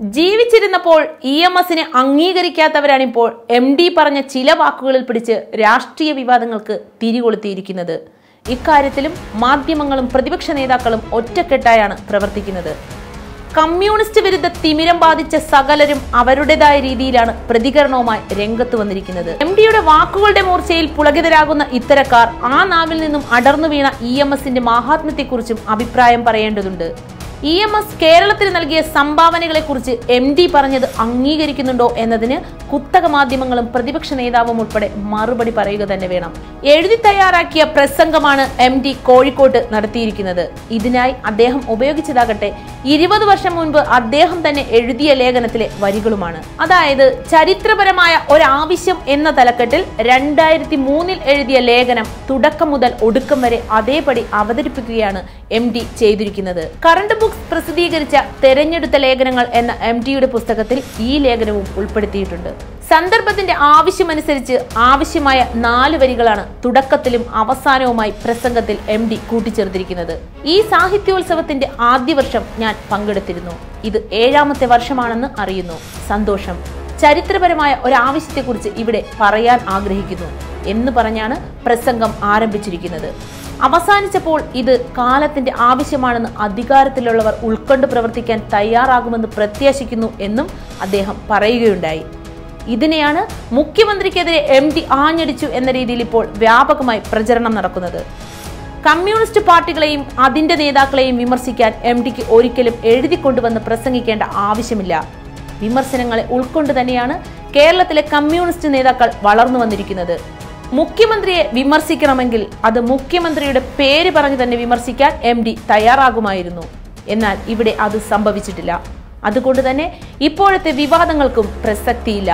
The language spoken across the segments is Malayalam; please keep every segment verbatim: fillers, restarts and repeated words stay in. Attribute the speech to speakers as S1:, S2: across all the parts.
S1: ജീവിച്ചിരുന്നപ്പോൾ ഇ എം എസിനെ അംഗീകരിക്കാത്തവരാണിപ്പോൾ എം ഡി പറഞ്ഞ ചില വാക്കുകളിൽ പിടിച്ച് രാഷ്ട്രീയ വിവാദങ്ങൾക്ക് തിരികൊളുത്തിയിരിക്കുന്നത്. ഇക്കാര്യത്തിലും മാധ്യമങ്ങളും പ്രതിപക്ഷ നേതാക്കളും ഒറ്റക്കെട്ടായാണ് പ്രവർത്തിക്കുന്നത്. കമ്മ്യൂണിസ്റ്റ് വിരുദ്ധ തിമിരം ബാധിച്ച സകലരും അവരുടേതായ രീതിയിലാണ് പ്രതികരണവുമായി രംഗത്ത് വന്നിരിക്കുന്നത്. എം ഡിയുടെ വാക്കുകളുടെ മൂർച്ചയിൽ പുളകിതരാകുന്ന ഇത്തരക്കാർ ആ നാവിൽ നിന്നും അടർന്നു വീണ ഇ എം എസിന്റെ മാഹാത്മ്യത്തെക്കുറിച്ചും അഭിപ്രായം പറയേണ്ടതുണ്ട്. ഇ എം എസ് കേരളത്തിന് നൽകിയ സംഭാവനകളെ കുറിച്ച് എം ഡി പറഞ്ഞത് അംഗീകരിക്കുന്നുണ്ടോ എന്നതിന് കുത്തക മാധ്യമങ്ങളും പ്രതിപക്ഷ നേതാവും ഉൾപ്പെടെ മറുപടി പറയുക തന്നെ വേണം. എഴുതി തയ്യാറാക്കിയ പ്രസംഗമാണ് എം ഡി കോഴിക്കോട്ട് നടത്തിയിരിക്കുന്നത്. ഇതിനായി അദ്ദേഹം ഉപയോഗിച്ചതാകട്ടെ ഇരുപത് വർഷം മുൻപ് അദ്ദേഹം തന്നെ എഴുതിയ ലേഖനത്തിലെ വരികളുമാണ്. അതായത് ചരിത്രപരമായ ഒരാവശ്യം എന്ന തലക്കെട്ടിൽ രണ്ടായിരത്തി മൂന്നിൽ എഴുതിയ ലേഖനം തുടക്കം മുതൽ ഒടുക്കം വരെ അതേപടി അവതരിപ്പിക്കുകയാണ് എം ഡി ചെയ്തിരിക്കുന്നത്. കറണ്ട് ബുക്സ് പ്രസിദ്ധീകരിച്ച തെരഞ്ഞെടുത്ത ലേഖനങ്ങൾ എന്ന എം ഡിയുടെ പുസ്തകത്തിൽ ഈ ലേഖനവും ഉൾപ്പെടുത്തിയിട്ടുണ്ട്. സന്ദർഭത്തിന്റെ ആവശ്യമനുസരിച്ച് ആവശ്യമായ നാല് വരികളാണ് തുടക്കത്തിലും അവസാനവുമായി പ്രസംഗത്തിൽ എം ഡി കൂട്ടിച്ചേർത്തിരിക്കുന്നത്. ഈ സാഹിത്യോത്സവത്തിന്റെ ആദ്യ വർഷം ഞാൻ പങ്കെടുത്തിരുന്നു. ഇത് ഏഴാമത്തെ വർഷമാണെന്ന് അറിയുന്നു. സന്തോഷം. ചരിത്രപരമായ ഒരാവശ്യത്തെക്കുറിച്ച് ഇവിടെ പറയാൻ ആഗ്രഹിക്കുന്നു എന്ന് പറഞ്ഞാണ് പ്രസംഗം ആരംഭിച്ചിരിക്കുന്നത്. അവസാനിച്ചപ്പോൾ ഇത് കാലത്തിന്റെ ആവശ്യമാണെന്ന് അധികാരത്തിലുള്ളവർ ഉൾക്കൊണ്ട് പ്രവർത്തിക്കാൻ തയ്യാറാകുമെന്ന് പ്രത്യാശിക്കുന്നു എന്നും അദ്ദേഹം പറയുകയുണ്ടായി. ഇതിനെയാണ് മുഖ്യമന്ത്രിക്കെതിരെ എം ഡി ആഞ്ഞടിച്ചു എന്ന രീതിയിൽ ഇപ്പോൾ വ്യാപകമായി പ്രചരണം നടക്കുന്നത്. കമ്മ്യൂണിസ്റ്റ് പാർട്ടികളെയും അതിന്റെ നേതാക്കളെയും വിമർശിക്കാൻ എം ഡിക്ക് ഒരിക്കലും എഴുതിക്കൊണ്ടുവന്ന് പ്രസംഗിക്കേണ്ട ആവശ്യമില്ല. വിമർശനങ്ങളെ ഉൾക്കൊണ്ട് തന്നെയാണ് കേരളത്തിലെ കമ്മ്യൂണിസ്റ്റ് നേതാക്കൾ വളർന്നു വന്നിരിക്കുന്നത്. മുഖ്യമന്ത്രിയെ വിമർശിക്കണമെങ്കിൽ അത് മുഖ്യമന്ത്രിയുടെ പേര് പറഞ്ഞു തന്നെ വിമർശിക്കാൻ എം ഡി തയ്യാറാകുമായിരുന്നു. എന്നാൽ ഇവിടെ അത് സംഭവിച്ചിട്ടില്ല. അതുകൊണ്ട് തന്നെ ഇപ്പോഴത്തെ വിവാദങ്ങൾക്കും പ്രസക്തിയില്ല.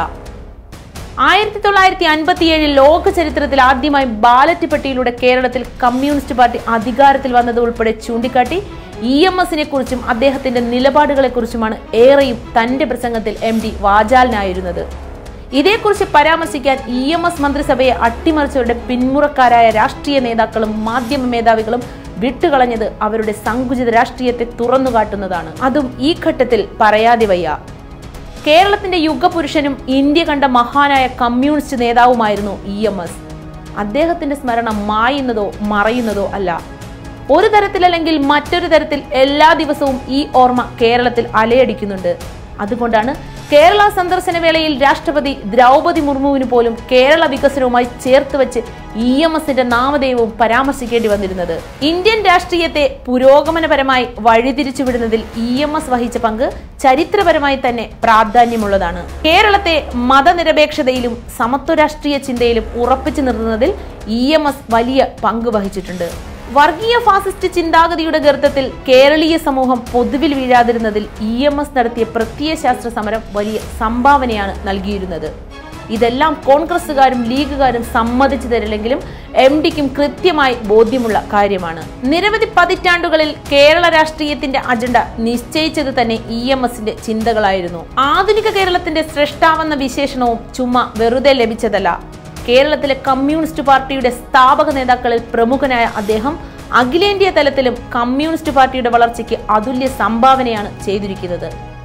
S1: ആയിരത്തി തൊള്ളായിരത്തി അൻപത്തിയേഴിൽ ലോക ചരിത്രത്തിൽ ആദ്യമായി ബാലറ്റ് പെട്ടിയിലൂടെ കേരളത്തിൽ കമ്മ്യൂണിസ്റ്റ് പാർട്ടി അധികാരത്തിൽ വന്നത് ഉൾപ്പെടെ ചൂണ്ടിക്കാട്ടി ഇ എം എസിനെ കുറിച്ചും അദ്ദേഹത്തിന്റെ നിലപാടുകളെ കുറിച്ചുമാണ് ഏറെയും തന്റെ പ്രസംഗത്തിൽ എം ഡി വാചാലനായിരുന്നത്. ഇതേക്കുറിച്ച് പരാമർശിക്കാൻ ഇ എം എസ് മന്ത്രിസഭയെ അട്ടിമറിച്ചവരുടെ പിന്മുറക്കാരായ രാഷ്ട്രീയ നേതാക്കളും മാധ്യമ മേധാവികളും വിട്ടുകളഞ്ഞത് അവരുടെ സങ്കുചിത രാഷ്ട്രീയത്തെ തുറന്നുകാട്ടുന്നതാണ്. അതും ഈ ഘട്ടത്തിൽ പറയാതെ വയ്യ. കേരളത്തിന്റെ യുഗപുരുഷനും ഇന്ത്യ കണ്ട മഹാനായ കമ്മ്യൂണിസ്റ്റ് നേതാവുമായിരുന്നു ഇ എം എസ്. അദ്ദേഹത്തിന്റെ സ്മരണ മായുന്നതോ മറയുന്നതോ അല്ല. ഒരു തരത്തിലല്ലെങ്കിൽ മറ്റൊരു തരത്തിൽ എല്ലാ ദിവസവും ഈ ഓർമ്മ കേരളത്തിൽ അലയടിക്കുന്നുണ്ട്. അതുകൊണ്ടാണ് കേരള സന്ദർശന വേളയിൽ രാഷ്ട്രപതി ദ്രൗപദി മുർമുവിന് പോലും കേരള വികസനവുമായി ചേർത്ത് വെച്ച് ഇ എം എസിന്റെ നാമധേയവും പരാമർശിക്കേണ്ടി വന്നിരുന്നത്. ഇന്ത്യൻ രാഷ്ട്രീയത്തെ പുരോഗമനപരമായി വഴിതിരിച്ചുവിടുന്നതിൽ ഇ എം എസ് വഹിച്ച പങ്ക് ചരിത്രപരമായി തന്നെ പ്രാധാന്യമുള്ളതാണ്. കേരളത്തെ മതനിരപേക്ഷതയിലും സമത്വ രാഷ്ട്രീയ ചിന്തയിലും ഉറപ്പിച്ചു നിർത്തുന്നതിൽ ഇ എം എസ് വലിയ പങ്ക് വഹിച്ചിട്ടുണ്ട്. വർഗീയ ഫാസിസ്റ്റ് ചിന്താഗതിയുടെ ഗർത്തത്തിൽ കേരളീയ സമൂഹം പൊതുവിൽ വീഴാതിരുന്നതിൽ ഇ എം എസ് നടത്തിയ പ്രത്യയശാസ്ത്ര സമരം വലിയ സംഭാവനയാണ് നൽകിയിരുന്നത്. ഇതെല്ലാം കോൺഗ്രസുകാരും ലീഗുകാരും സമ്മതിച്ചു തരില്ലെങ്കിലും എം ഡിക്കും കൃത്യമായി ബോധ്യമുള്ള കാര്യമാണ്. നിരവധി പതിറ്റാണ്ടുകളിൽ കേരള രാഷ്ട്രീയത്തിന്റെ അജണ്ട നിശ്ചയിച്ചത് തന്നെ ഇ എം എസിന്റെ ചിന്തകളായിരുന്നു. ആധുനിക കേരളത്തിന്റെ സ്രഷ്ടാവെന്ന വിശേഷണവും ചുമ്മാ വെറുതെ ലഭിച്ചതല്ല. കേരളത്തിലെ കമ്മ്യൂണിസ്റ്റ് പാർട്ടിയുടെ സ്ഥാപക നേതാക്കളിൽ പ്രമുഖനായ അദ്ദേഹം അഖിലേന്ത്യാ തലത്തിലും കമ്മ്യൂണിസ്റ്റ് പാർട്ടിയുടെ വളർച്ചയ്ക്ക് അതുല്യ സംഭാവനയാണ് ചെയ്തിരിക്കുന്നത്.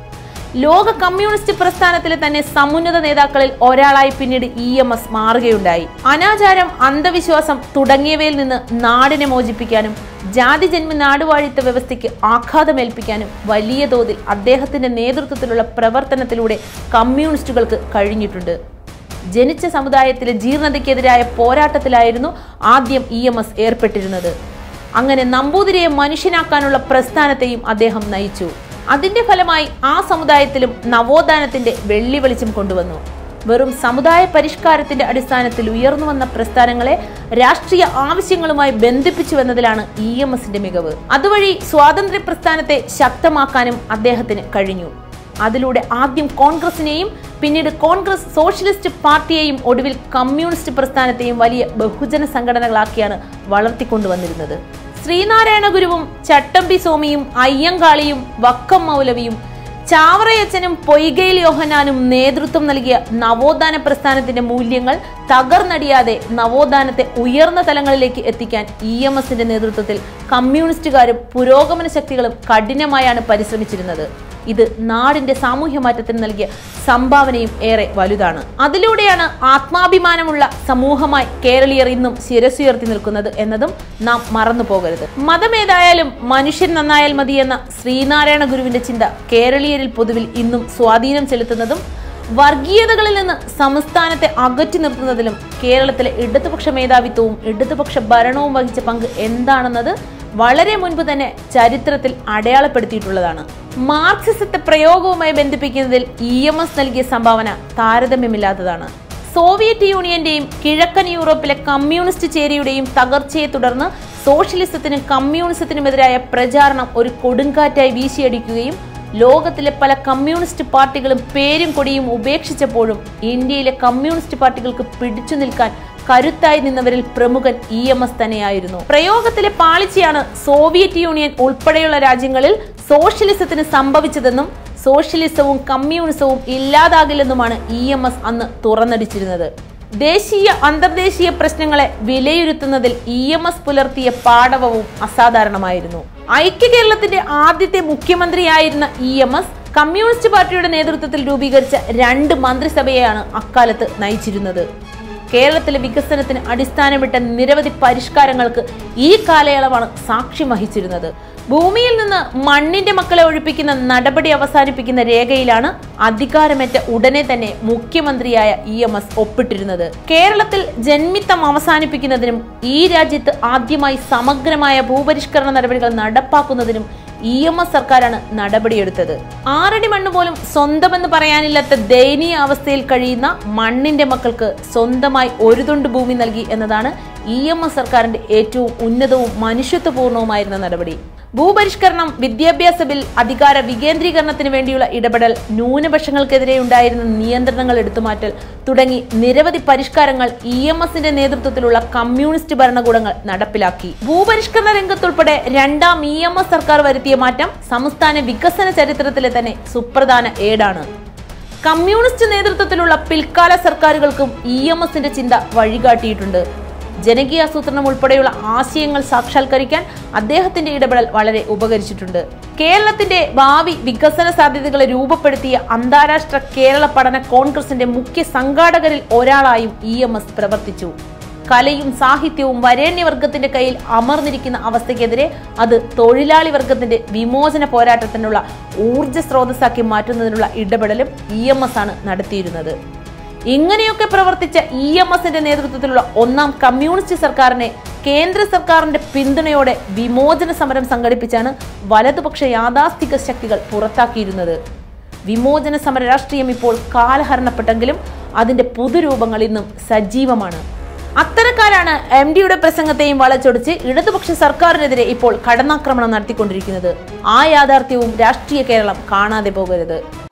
S1: ലോക കമ്മ്യൂണിസ്റ്റ് പ്രസ്ഥാനത്തിലെ തന്നെ സമുന്നത നേതാക്കളിൽ ഒരാളായി പിന്നീട് ഇ എം എസ് മാറുകയുണ്ടായി. അനാചാരം, അന്ധവിശ്വാസം തുടങ്ങിയവയിൽ നിന്ന് നാടിനെ മോചിപ്പിക്കാനും ജാതിജന്മ നാടുവാഴിത്ത വ്യവസ്ഥയ്ക്ക് ആഘാതമേൽപ്പിക്കാനും വലിയ തോതിൽ അദ്ദേഹത്തിന്റെ നേതൃത്വത്തിലുള്ള പ്രവർത്തനത്തിലൂടെ കമ്മ്യൂണിസ്റ്റുകൾക്ക് കഴിഞ്ഞിട്ടുണ്ട്. ജനിച്ച സമുദായത്തിലെ ജീർണതയ്ക്കെതിരായ പോരാട്ടത്തിലായിരുന്നു ആദ്യം ഇ എം എസ് ഏർപ്പെട്ടിരുന്നത്. അങ്ങനെ നമ്പൂതിരിയെ മനുഷ്യനാക്കാനുള്ള പ്രസ്ഥാനത്തെയും അദ്ദേഹം നയിച്ചു. അതിന്റെ ഫലമായി ആ സമുദായത്തിലും നവോത്ഥാനത്തിന്റെ വെള്ളി വെളിച്ചം കൊണ്ടുവന്നു. വെറും സമുദായ പരിഷ്കാരത്തിന്റെ അടിസ്ഥാനത്തിൽ ഉയർന്നു വന്ന പ്രസ്ഥാനങ്ങളെ രാഷ്ട്രീയ ആവശ്യങ്ങളുമായി ബന്ധിപ്പിച്ചുവെന്നതിലാണ് ഇ എം എസിന്റെ മികവ്. അതുവഴി സ്വാതന്ത്ര്യ പ്രസ്ഥാനത്തെ ശക്തമാക്കാനും അദ്ദേഹത്തിന് കഴിഞ്ഞു. അതിലൂടെ ആദ്യം കോൺഗ്രസിനെയും പിന്നീട് കോൺഗ്രസ് സോഷ്യലിസ്റ്റ് പാർട്ടിയെയും ഒടുവിൽ കമ്മ്യൂണിസ്റ്റ് പ്രസ്ഥാനത്തെയും വലിയ ബഹുജന സംഘടനകളാക്കിയാണ് വളർത്തിക്കൊണ്ടുവന്നിരുന്നത്. ശ്രീനാരായണ ഗുരുവും ചട്ടമ്പി സ്വാമിയും അയ്യങ്കാളിയും വക്കം മൗലവിയും ചാവറയച്ചനും പൊയ്കയിൽ യോഹനാനും നേതൃത്വം നൽകിയ നവോത്ഥാന പ്രസ്ഥാനത്തിന്റെ മൂല്യങ്ങൾ തകർന്നടിയാതെ നവോത്ഥാനത്തെ ഉയർന്ന തലങ്ങളിലേക്ക് എത്തിക്കാൻ ഇ എം എസിന്റെ നേതൃത്വത്തിൽ കമ്മ്യൂണിസ്റ്റുകാരും പുരോഗമന ശക്തികളും കഠിനമായാണ് പരിശ്രമിച്ചിരുന്നത്. ഇത് നാടിന്റെ സാമൂഹ്യ മാറ്റത്തിന് നൽകിയ സംഭാവനയും ഏറെ വലുതാണ്. അതിലൂടെയാണ് ആത്മാഭിമാനമുള്ള സമൂഹമായി കേരളീയർ ഇന്നും ശിരസുയർത്തി നിൽക്കുന്നത് എന്നതും നാം മറന്നു പോകരുത്. മതമേതായാലും മനുഷ്യൻ നന്നായാൽ മതി എന്ന ശ്രീനാരായണ ഗുരുവിന്റെ ചിന്ത കേരളീയരിൽ പൊതുവിൽ ഇന്നും സ്വാധീനം ചെലുത്തുന്നതും വർഗീയതകളിൽ നിന്ന് സംസ്ഥാനത്തെ അകറ്റി നിർത്തുന്നതിലും കേരളത്തിലെ ഇടതുപക്ഷ മേധാവിത്വവും ഇടതുപക്ഷ ഭരണവും വഹിച്ച പങ്ക് എന്താണെന്നത് വളരെ മുൻപ് തന്നെ ചരിത്രത്തിൽ അടയാളപ്പെടുത്തിയിട്ടുള്ളതാണ്. മാർക്സിസത്തെ പ്രയോഗവുമായി ബന്ധിപ്പിക്കുന്നതിൽ ഇ എം എസ് നൽകിയ സംഭാവന താരതമ്യമില്ലാത്തതാണ്. സോവിയറ്റ് യൂണിയന്റെയും കിഴക്കൻ യൂറോപ്പിലെ കമ്മ്യൂണിസ്റ്റ് ചേരിയുടെയും തകർച്ചയെ തുടർന്ന് സോഷ്യലിസത്തിനും കമ്മ്യൂണിസത്തിനുമെതിരായ പ്രചാരണം ഒരു കൊടുങ്കാറ്റായി വീശിയടിക്കുകയും ലോകത്തിലെ പല കമ്മ്യൂണിസ്റ്റ് പാർട്ടികളും പേരും കൊടിയും ഉപേക്ഷിച്ചപ്പോഴും ഇന്ത്യയിലെ കമ്മ്യൂണിസ്റ്റ് പാർട്ടികൾക്ക് പിടിച്ചു നിൽക്കാൻ കരുത്തായി നിന്നവരിൽ പ്രമുഖൻ ഇ എം എസ് തന്നെയായിരുന്നു. പ്രയോഗത്തിലെ പാളിച്ചയാണ് സോവിയറ്റ് യൂണിയൻ ഉൾപ്പെടെയുള്ള രാജ്യങ്ങളിൽ സോഷ്യലിസത്തിന് സംഭവിച്ചതെന്നും സോഷ്യലിസവും കമ്മ്യൂണിസവും ഇല്ലാതാകില്ലെന്നുമാണ് ഇ എം എസ് അന്ന് തുറന്നടിച്ചിരുന്നത്. ദേശീയ അന്തർദേശീയ പ്രശ്നങ്ങളെ വിലയിരുത്തുന്നതിൽ ഇ എം എസ് പുലർത്തിയ പാടവവും അസാധാരണമായിരുന്നു. ഐക്യ കേരളത്തിന്റെ ആദ്യത്തെ മുഖ്യമന്ത്രിയായിരുന്ന ഇ എം എസ് കമ്മ്യൂണിസ്റ്റ് പാർട്ടിയുടെ നേതൃത്വത്തിൽ രൂപീകരിച്ച രണ്ട് മന്ത്രിസഭയെയാണ് അക്കാലത്ത് നയിച്ചിരുന്നത്. കേരളത്തിലെ വികസനത്തിന് അടിസ്ഥാനമിട്ട നിരവധി പരിഷ്കാരങ്ങൾക്ക് ഈ കാലയളവാണ് സാക്ഷ്യം വഹിച്ചിരുന്നത്. ഭൂമിയിൽ നിന്ന് മണ്ണിന്റെ മക്കളെ ഒഴിപ്പിക്കുന്ന നടപടി അവസാനിപ്പിക്കുന്ന രേഖയിലാണ് അധികാരമേറ്റ ഉടനെ തന്നെ മുഖ്യമന്ത്രിയായ ഇ എം എസ് ഒപ്പിട്ടിരുന്നത്. കേരളത്തിൽ ജന്മിത്തം അവസാനിപ്പിക്കുന്നതിനും ഈ രാജ്യത്ത് ആദ്യമായി സമഗ്രമായ ഭൂപരിഷ്കരണ നടപടികൾ നടപ്പാക്കുന്നതിനും ഇ എം എസ് സർക്കാരാണ് നടപടിയെടുത്തത്. ആറടി മണ്ണ് പോലും സ്വന്തമെന്ന് പറയാനില്ലാത്ത ദയനീയ അവസ്ഥയിൽ കഴിയുന്ന മണ്ണിന്റെ മക്കൾക്ക് സ്വന്തമായി ഒരു തുണ്ട് ഭൂമി നൽകി എന്നതാണ് ഇ എം എസ് സർക്കാരിന്റെ ഏറ്റവും ഉന്നതവും മനുഷ്യത്വപൂർണവുമായിരുന്ന നടപടി. ഭൂപരിഷ്കരണം, വിദ്യാഭ്യാസ ബിൽ, അധികാര വികേന്ദ്രീകരണത്തിന് വേണ്ടിയുള്ള ഇടപെടൽ, ന്യൂനപക്ഷങ്ങൾക്കെതിരെ ഉണ്ടായിരുന്ന നിയന്ത്രണങ്ങൾ എടുത്തുമാറ്റൽ തുടങ്ങി നിരവധി പരിഷ്കാരങ്ങൾ ഇ എം എസിന്റെ നേതൃത്വത്തിലുള്ള കമ്മ്യൂണിസ്റ്റ് ഭരണകൂടങ്ങൾ നടപ്പിലാക്കി. ഭൂപരിഷ്കരണ രംഗത്തുൾപ്പെടെ രണ്ടാം ഇ എം എസ് സർക്കാർ വരുത്തിയ മാറ്റം സംസ്ഥാന വികസന ചരിത്രത്തിലെ തന്നെ സുപ്രധാന ഏടാണ്. കമ്മ്യൂണിസ്റ്റ് നേതൃത്വത്തിലുള്ള പിൽക്കാല സർക്കാരുകൾക്കും ഇ എം എസിന്റെ ചിന്ത വഴികാട്ടിയിട്ടുണ്ട്. ജനകീയാസൂത്രണം ഉൾപ്പെടെയുള്ള ആശയങ്ങൾ സാക്ഷാത്കരിക്കാൻ അദ്ദേഹത്തിന്റെ ഇടപെടൽ വളരെ ഉപകരിച്ചിട്ടുണ്ട്. കേരളത്തിന്റെ ഭാവി വികസന സാധ്യതകളെ രൂപപ്പെടുത്തിയ അന്താരാഷ്ട്ര കേരള പഠന കോൺഗ്രസിന്റെ മുഖ്യ സംഘാടകരിൽ ഒരാളായും ഇ എം എസ് പ്രവർത്തിച്ചു. കലയും സാഹിത്യവും വരേണ്യവർഗത്തിന്റെ കയ്യിൽ അമർന്നിരിക്കുന്ന അവസ്ഥയ്ക്കെതിരെ അത് തൊഴിലാളി വർഗത്തിന്റെ വിമോചന പോരാട്ടത്തിനുള്ള ഊർജ്ജ സ്രോതസ്സാക്കി മാറ്റുന്നതിനുള്ള ഇടപെടലും ഇ എം എസ് ആണ് നടത്തിയിരുന്നത്. ഇങ്ങനെയൊക്കെ പ്രവർത്തിച്ച ഇ എം എസിന്റെ നേതൃത്വത്തിലുള്ള ഒന്നാം കമ്മ്യൂണിസ്റ്റ് സർക്കാരിനെ കേന്ദ്ര സർക്കാരിന്റെ പിന്തുണയോടെ വിമോചന സമരം സംഘടിപ്പിച്ചാണ് വലതുപക്ഷ യാഥാസ്ഥിക ശക്തികൾ പുറത്താക്കിയിരുന്നത്. വിമോചന സമര രാഷ്ട്രീയം ഇപ്പോൾ കാലഹരണപ്പെട്ടെങ്കിലും അതിന്റെ പുതുരൂപങ്ങൾ ഇന്നും സജീവമാണ്. അത്തരക്കാരാണ് എം ഡിയുടെ പ്രസംഗത്തെയും വളച്ചൊടിച്ച് ഇടതുപക്ഷ സർക്കാരിനെതിരെ ഇപ്പോൾ കടന്നാക്രമണം നടത്തിക്കൊണ്ടിരിക്കുന്നത്. ആ യാഥാർത്ഥ്യവും രാഷ്ട്രീയ കേരളം കാണാതെ പോകരുത്.